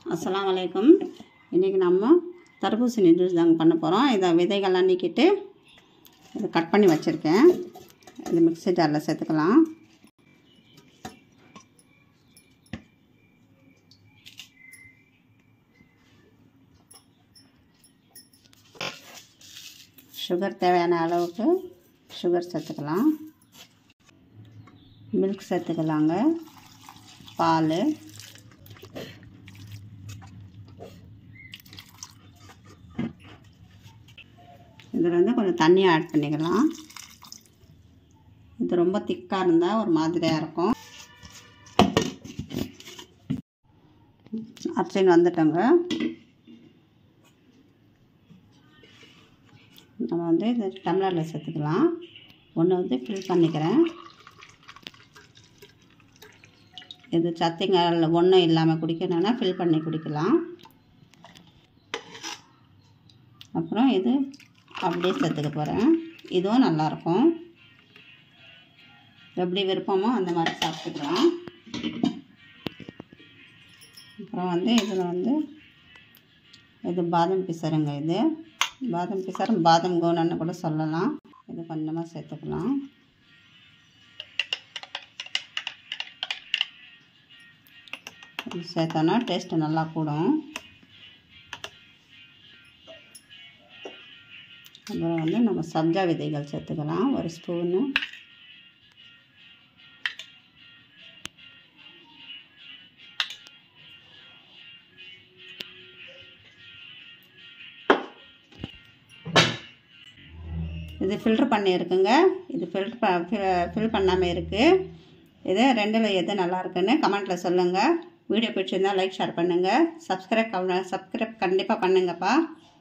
அஸ்ஸலாமு அலைக்கும். இன்றைக்கி நம்ம தர்பூசணி ஜூஸ் தாங்க பண்ண போகிறோம். இதை விதைகள்லாம் நீக்கிட்டு இதை கட் பண்ணி வச்சுருக்கேன். இது மிக்ஸி ஜாரில் சேர்த்துக்கலாம். சுகர் தேவையான அளவுக்கு சுகர் சேர்த்துக்கலாம். மில்க் சேர்த்துக்கலாங்க. பால், இதில் வந்து கொஞ்சம் தண்ணி ஆட் பண்ணிக்கலாம். இது ரொம்ப திக்காக இருந்தால் ஒரு மாதிரியாக இருக்கும். அரைச்சின்னு வந்துட்டோங்க. நம்ம வந்து இந்த டம்ளரில் சேர்த்துக்கலாம். ஒன்று வந்து ஃபில் பண்ணிக்கிறேன். இது சத்துங்கள் ஒன்றும் இல்லாமல் குடிக்கணும்னா ஃபில் பண்ணி குடிக்கலாம். அப்புறம் இது அப்படியே சேர்த்துக்க போகிறேன். இதுவும் நல்லாயிருக்கும். எப்படி விருப்பமோ அந்த மாதிரி சாப்பிட்டுக்கலாம். அப்புறம் வந்து இதில் வந்து இது பாதாம் பிசருங்க. இது பாதாம் பிசர், பாதாம் கோனன்னு கூட சொல்லலாம். இது கொஞ்சமாக சேர்த்துக்கலாம். சேர்த்தோன்னா டேஸ்ட்டு நல்லா கூடும். அப்புறம் வந்து நம்ம சப்ஜா விதைகள் சேர்த்துக்கலாம். ஒரு ஸ்பூனு. இது ஃபில்ட்ரு பண்ணி இருக்குங்க. இது ஃபில் பண்ணாமல் இருக்குது. இது ரெண்டில் எது நல்லா இருக்குன்னு கமெண்ட்டில் சொல்லுங்கள். வீடியோ பிடிச்சிருந்தால் லைக் ஷேர் பண்ணுங்கள். சப்ஸ்கிரைப் கண்டிப்பாக பண்ணுங்கப்பா.